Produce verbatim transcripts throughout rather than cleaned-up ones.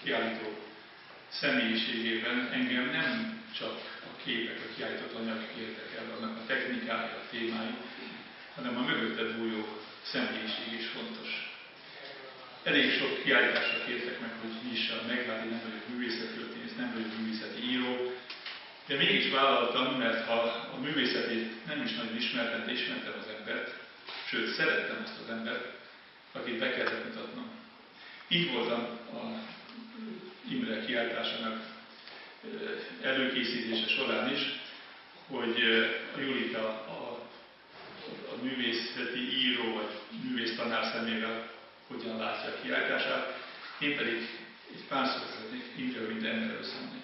kiállító személyiségében engem nem csak a képek, a kiállított anyag érdekel, annak a technikája, a témái, hanem a mögötte bújó személyiség is fontos. Elég sok kiállításra kértek meg, hogy nyissam meg, hát én nem vagyok művészettörténész, nem vagyok művészeti író, de mégis vállaltam, mert ha a művészetét nem is nagyon ismertem, de ismertem az embert, sőt, szerettem azt az embert, akit be kellett mutatnom. Így voltam a Imre kiállításának előkészítése során is, hogy a Julika a, a művészeti író vagy művésztanár szemével hogyan látja a kiállítását, én pedig egy pár szót szeretnék Imréről, mint emberről számolni.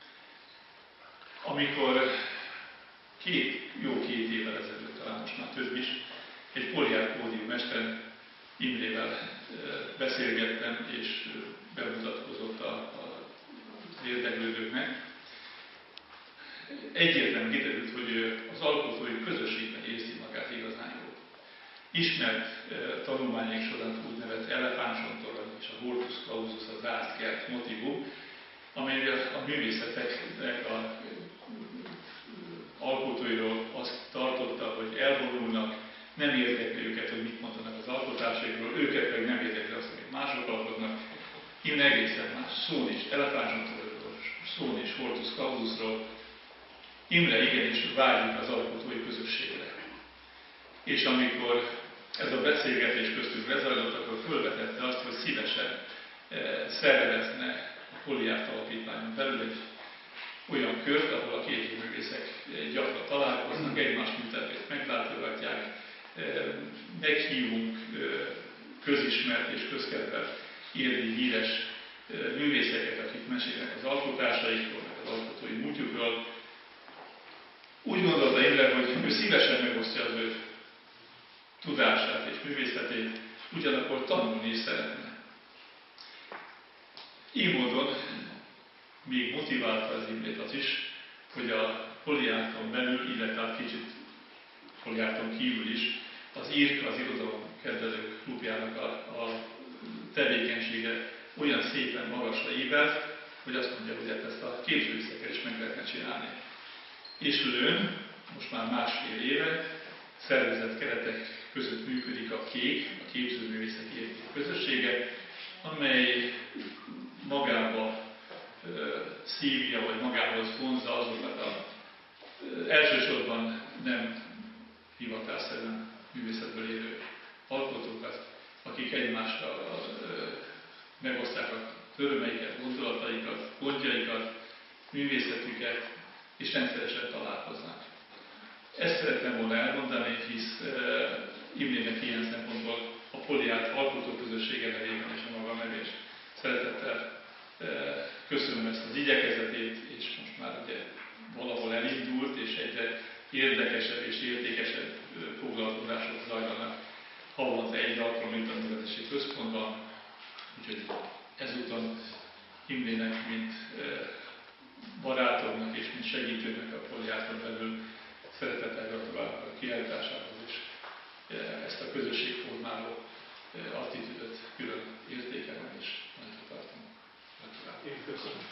Amikor két, jó két évvel ezelőtt, talán most már több is, egy Poliár pódiummesteren Imrével beszélgettem, és bemutatkozott a, a, az érdeklődőknek. Egyértelműen kiderült, hogy az alkotói közösségben érzi magát igazán jól. Ismert tanulmányaink során úgynevezett elefántcsontorony és a hortus clausus, a zárt kert motivum, amelyre a művészeteknek a alkotóiról azt tartotta, hogy elvonulnak, nem érdekli őket, hogy mit mondanak az alkotásaikról, őket pedig nem érdekli azt, amit mások alkotnak. Imre egészen más, szó nincs elefántcsontoronyról, szó nincs hortus claususról. Imre igenis vágyik az alkotói közösségre. És amikor ez a beszélgetés köztünk lezajlott, akkor fölvetette azt, hogy szívesen szervezne a Poliárt alapítványon belül egy olyan kört, ahol a képzőművészek gyakran találkoznak, egymás műtervét meglátogatják, meghívunk közismert és közkedvelt írni híres művészeket, akik mesélnek az alkotásaikról, meg az alkotói múltjukról. Úgy gondolta Imre, hogy ő szívesen megosztja az ő tudását és művészetét, ugyanakkor tanulni is szeretne. Így módon még motiválta az Imrét az is, hogy a Poliárton belül, illetve kicsit Poliárton kívül is az írka, az irodalomkedvelők klubjának a, a tevékenysége olyan szépen magasra ívelt, hogy azt mondja, hogy ezt a képzőművészekkel is meg lehetne csinálni. És Lőn most már másfél éve szervezett keretek között működik a KÉK, a Képzőművészeti Közössége, amely magába szívja, vagy magához vonzza azokat a elsősorban nem hivatásszerűen művészetből élő alkotókat, akik egymással megosztják a örömeiket, gondolataikat, gondjaikat, művészetüket, és rendszeresen találkoznak. Ezt szeretném volna elmondani, hisz uh, Imrének ilyen szempontból a Poliárt alkotóközössége nevében és a maga nevés szeretettel uh, köszönöm ezt az igyekezetét, és most már ugye valahol elindult, és egyre érdekesebb és értékesebb uh, foglalkozások zajlanak havonta egy alkalom itt a Művelődési Központban, úgyhogy ezúton Imrének, mint uh, barátomnak és mint segítőnek a Poliárton belül szeretettel gratulálok a kiállításához, és ezt a közösségformáló attitűdöt külön értékelem és nagyra tartom. Gratulálok. Én köszönöm.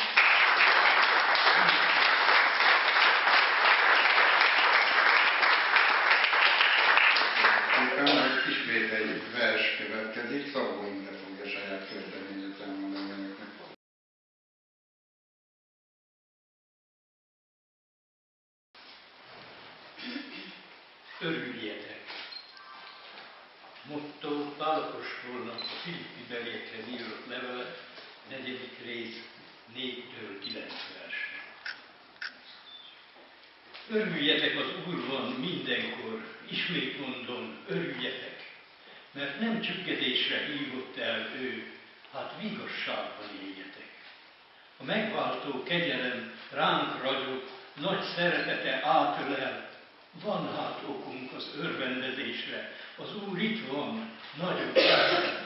Utána ismét egy vers következik, Szabó Imre fogja saját kezdeményezést elmondani önöknek. Örüljetek! Motto Pál apostolnak a Filippi beliekhez írott levele, negyedik rész, négytől kilenc vers. Örüljetek az Úrban mindenkor, ismét mondom, örüljetek, mert nem csüggedésre hívott el ő, hát vigasságban éljetek. A megváltó kegyelem ránk ragyog, nagy szeretete átölel, van hát okunk az örvendezésre, az Úr itt van, nagyobb el.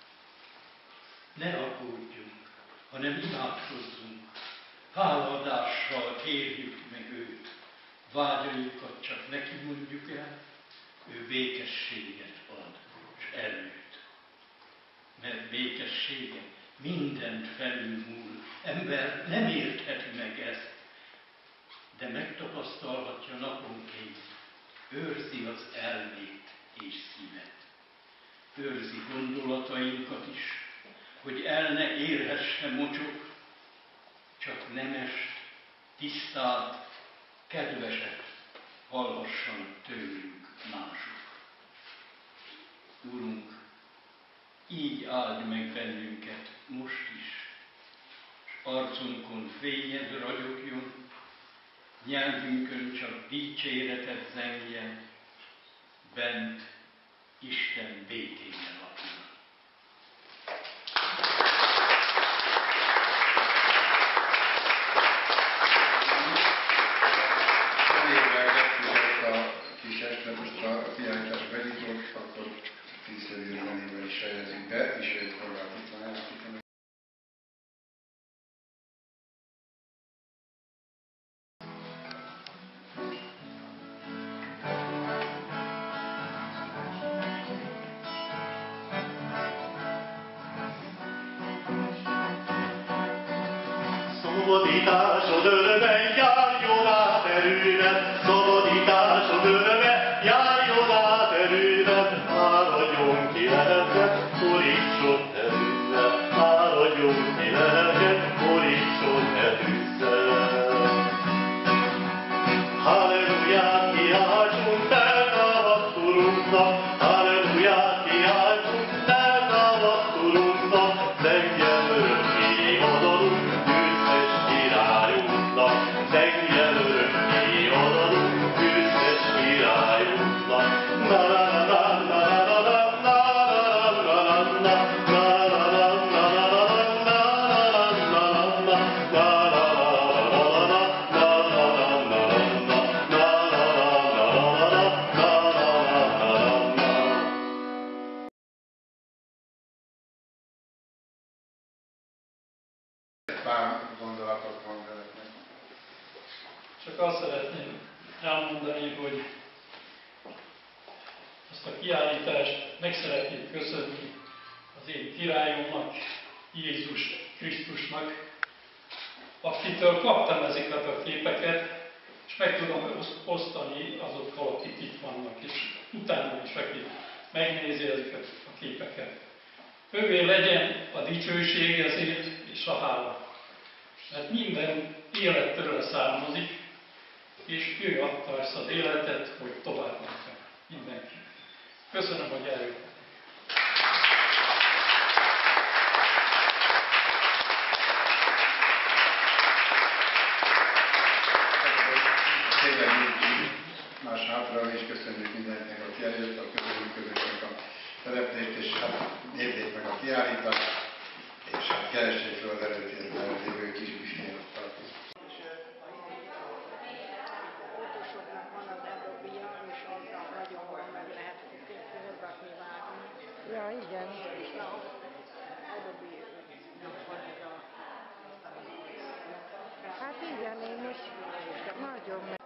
Ne aggódjunk, hanem imádkozzunk, hálaadással kérjük meg őt, vágyainkat csak neki mondjuk el, ő békességet ad, és erőt. Mert békessége mindent felülmúl. Ember nem értheti meg ezt, de megtapasztalhatja naponként, őrzi az elmét és szívet. Őrzi gondolatainkat is, hogy el ne érhesse mocsok, csak nemest, tisztát, kedveset hallhassanak tőlünk mások. Urunk, így áld meg bennünket most is, s arcunkon fényed ragyogjon, nyelvünkön csak dicséretet zengjen, bent Isten békéje lakjon. Kis este most a kiállítás benyitott, akkor tízszerű zenével is fejezzük be, és őt Horváth játékon. Szabadításod öröme, járjon át erőben, szabadításod öröme, járjon át erőben, áradjon ki lelket, borítson erőzzel, áradjon ki lelket, borítson erőzzel. Halleluját kiáltsunk, feltámadt Urunknak, halleluját kiáltsunk, feltámadt Urunknak, zengjen örökké adalunk, zengjen örökké adalunk, győztes királyunknak. Na na na na na na na na na na Pár gondolatot mondanak meg. Csak azt szeretném elmondani, hogy ezt a kiállítást meg szeretném köszönni az én királyomnak, Jézus Krisztusnak, akitől kaptam ezeket a képeket, és meg tudom osztani azokkal, akik itt vannak, és utána is, aki megnézi ezeket a képeket. Ővé legyen a dicsőség ezért, és a hála. Mert minden élettől származik, és ő adta ezt az életet, hogy tovább menjen mindenki. Köszönöm, hogy eljöttek. Tényleg más hátra, és köszönjük mindenkinek, aki eljött, a közönségnek a szereplést, és hát nézzék meg a kiállítást, és hát keressék fel az előtérben lévő kis büstényt. Ja, igen. Hát igen, én most nagyon